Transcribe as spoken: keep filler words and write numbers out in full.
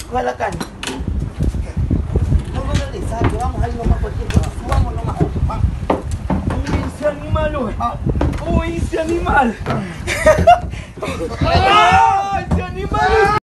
a la caña. Vamos a realizar, que vamos a ir nomás cualquier cosa. Subamos nomás. Vamos. Uy, ese animal, uy. Uy, ese animal. ¡Ah! ¡Ese animal!